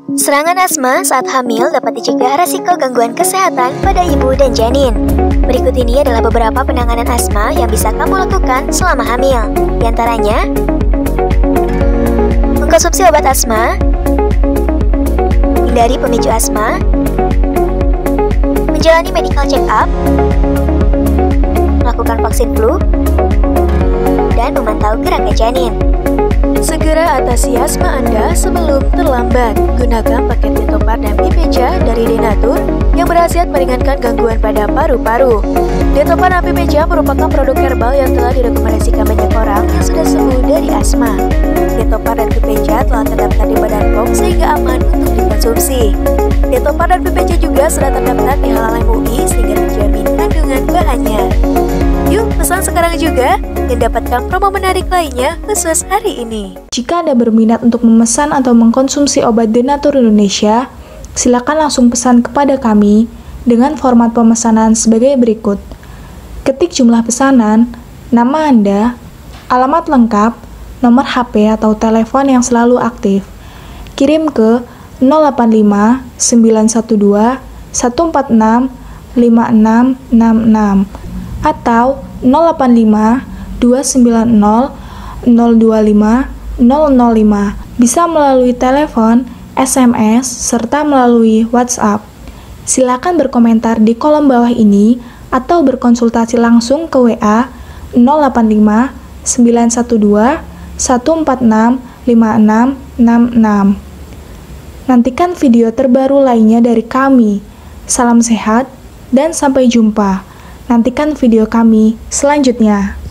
Serangan asma saat hamil dapat dicegah resiko gangguan kesehatan pada ibu dan janin. Berikut ini adalah beberapa penanganan asma yang bisa kamu lakukan selama hamil. Di antaranya, mengkonsumsi obat asma, hindari pemicu asma, menjalani medical check-up, melakukan vaksin flu, dan memantau geraknya janin. Segera atasi asma Anda sebelum terlambat. Gunakan paket Detopar dan Pipeja dari Denatur yang berhasil meringankan gangguan pada paru-paru. Detopar dan Pipeja merupakan produk herbal yang telah direkomendasikan banyak orang yang sudah sembuh dari asma. Detopar dan Pipeja telah terdaftar di Badan POM sehingga aman untuk dikonsumsi. Detopar dan Pipeja juga sudah terdaftar di Halal MUI sehingga terjamin kandungan bahannya. Yuk, pesan sekarang juga dan dapatkan promo menarik lainnya khusus hari ini. Jika Anda berminat untuk memesan atau mengkonsumsi obat Denatur Indonesia, silakan langsung pesan kepada kami dengan format pemesanan sebagai berikut. Ketik jumlah pesanan, nama Anda, alamat lengkap, nomor HP atau telepon yang selalu aktif. Kirim ke 085 912 146 5666 atau 085 290 025 005. Bisa melalui telepon, SMS, serta melalui WhatsApp. Silakan berkomentar di kolom bawah ini atau berkonsultasi langsung ke WA 085 912 146 5666. Nantikan video terbaru lainnya dari kami. Salam sehat dan sampai jumpa. Nantikan video kami selanjutnya.